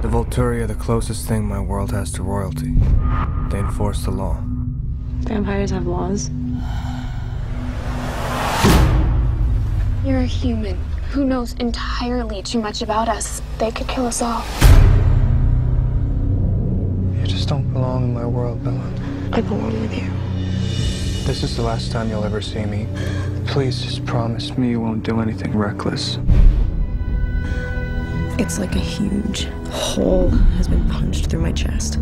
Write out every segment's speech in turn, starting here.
The Volturi are the closest thing my world has to royalty. They enforce the law. Vampires have laws? You're a human who knows entirely too much about us. They could kill us all. You just don't belong in my world, Bella. I belong with you. This is the last time you'll ever see me. Please just promise me you won't do anything reckless. It's like a huge hole has been punched through my chest.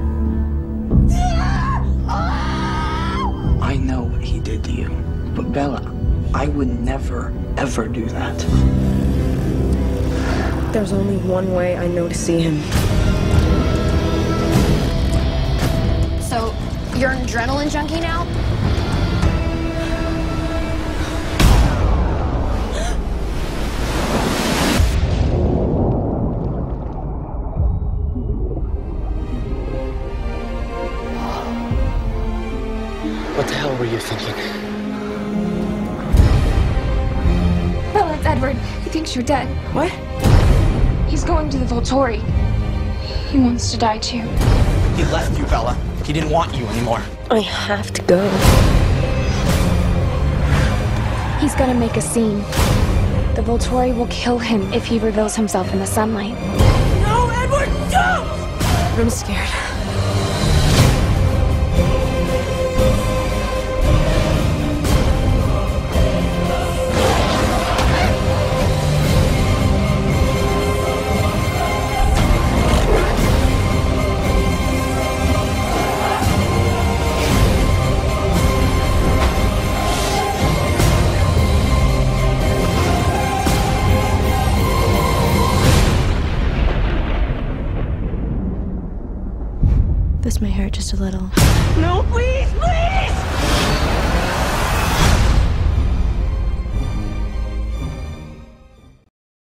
I know what he did to you, but Bella, I would never, ever do that. There's only one way I know to see him. So, you're an adrenaline junkie now? What the hell were you thinking? Bella, it's Edward. He thinks you're dead. What? He's going to the Volturi. He wants to die too. He left you, Bella. He didn't want you anymore. I have to go. He's gonna make a scene. The Volturi will kill him if he reveals himself in the sunlight. No, Edward, don't! I'm scared. This may hurt just a little. No, please, please!